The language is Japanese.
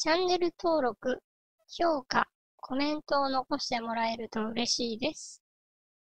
チャンネル登録、評価、コメントを残してもらえると嬉しいです。